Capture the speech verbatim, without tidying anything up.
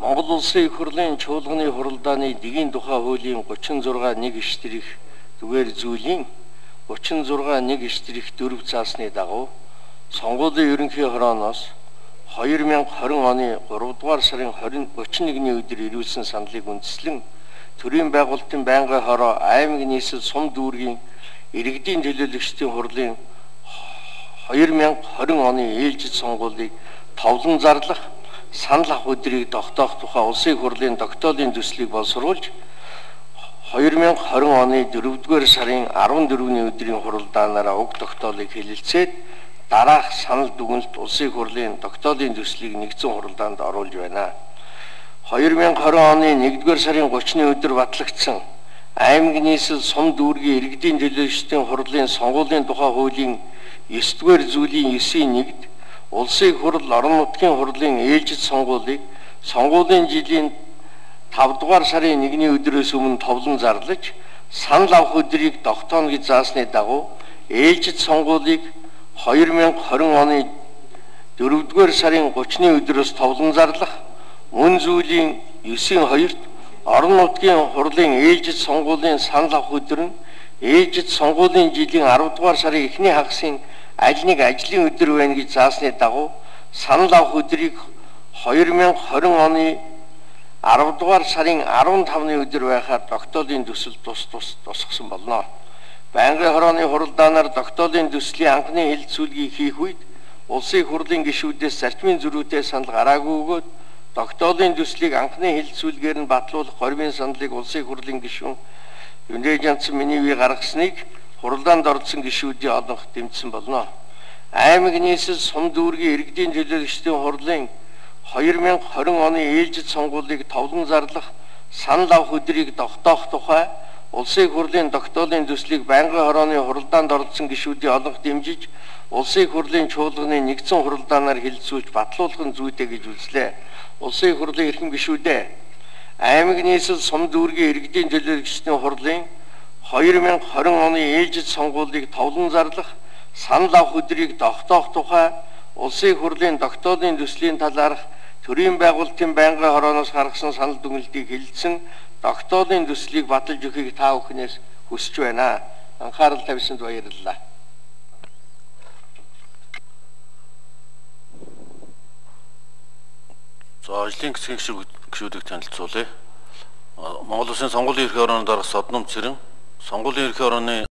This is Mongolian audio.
Монгол Улсын их хурлын чуулганы хуралдааны дэгийн тухай хуулийн гучин зургаан нэг эштрэх зүгээр зүйлийн гучин зургаан нэг эштрэх дөрөв заасны дагуу сонгуулийн ерөнхий хорооноос хоёр мянга хорин оны гурав дугаар сарын тридцать нэгний өдөр ирүүлсэн саналыг үндэслэн төрийн байгуулалтын байнгын хороо аймаг нийслэл сум дүүргийн иргэдийн төлөөлөгчдийн хурлын хоёр мянга хорин оны ээлжид сонгуулийг товлон зарлах санал авах өдрийг тогтоох тухай улсын хурлын тогтоолын төслийг боловсруулж хоёр мянга хорин оны дөрөвдүгээр сарын арван дөрөвний өдрийн хуралдаанаараа уг тогтоолыг хэлэлцээд дараах санал дүгнэлт улсын хурлын тогтоолын төслийг нэгдсэн хуралдаанд оруулж байна. хоёр мянга хорин оны нэгдүгээр сарын тридцатны өдөр батлагдсан аймаг нийслэл сум дүүргийн иргэдийн төлөөлөгчдийн хурлын сонгуулийн тухай хуулийн ёсдугаар зүйлийн ёсийн нэгд улсын хурал орон нутгийн хурлын ээлжид сонгуулийг сонгуулийн жилийн тавд дугаар сарын нэгний өдрөөс өмнө товлон зарлаж санал авах өдрийг тогтооно гэж заасны дагуу ээлжид сонгуулийг хоёр мянга хорин оны дөрөвдүгээр сарын тридцатны өдрөөс товлон зарлах мөн зүйлийн ёсийн хоёрт орон нутгийн хурлын ээлжид сонгуулийн санал авах өдөр нь ээлжид сонгуулийн жилийн арав дугаар сарын эхний хагасын аль нэг ажлын өдөр байна гэж заасны дагуу санал авах өдрийг хоёр мянга хорин оны арав дугаар сарын арван тавны өдөр байхаар тогтоолын төсөл тус тус тусгасан болно. Байнгын хорооны хуралдаанаар тогтоолын төслийн анхны хэлэлцүүлгийг хийх үед улсын хурлын гишүүдээс зарчмын зөрүүтэй санал гараагүй өгөөд тогтоолын төслийг анхны хэлэлцүүлгээр нь батлуулах гормын саналыг улсын хурлын гишүүн Юнэ Жанцсан Минивэ гаргасныг хуралдаанд орсон гишүүдийн олонх дэмжсэн болно. Аймаг нийслэл сум дүүргийн иргэдийн төлөөлөгчдийн хурлын хоёр мянга хорин оны ээлжид сонгуулийг товлон зарлах санал авах өдрийг тогтоох тухай улсын хурлын тогтоолын төслийг байнгын хорооны хуралдаанд орсон гишүүдийн олонх дэмжиж улсын хурлын чуулганы нэгдсэн хуралдаанаар хэлэлцүүлж батлуулах нь зүйтэй гэж үзлээ. Улсын хурлын эрхэм гишүүдээ аймаг нийслэл сум дүүргийн иргэдийн төлөөлөгчдийн хурлын хоёр мянга хорин оны ээлжид сонгуулийг товлон зарлах санал авах өдрийг тогтоох тухай улсын хурлын тогтоолын төслийн талаарх төрийн байгуулалтын байнгын хорооноос гаргасан санал дүгнэлтийг хэлэлцэн тогтоолын төслийг баталж өгөхийг та бүхнээс хүсэж байна. Анхаарал тавьсанд баярлалаа. За ажлын хэсгийн гишүүдийг танилцуулъя. Монгол Улсын сонгуулийн ерхий хорооны дарга Содном Цэрэн, сонгуулийн ерхий хорооны